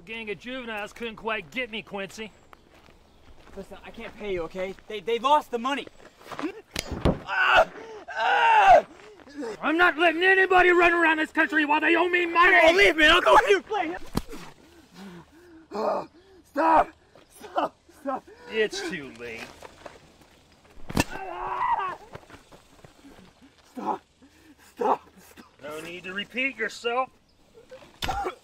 gang of juveniles couldn't quite get me, Quincy. Listen, I can't pay you, okay? They lost the money. I'm not letting anybody run around this country while they owe me money! Oh, leave me! I'll go with you! Please! Stop! Stop! Stop! It's too late. Stop! Stop! Stop! No need to repeat yourself.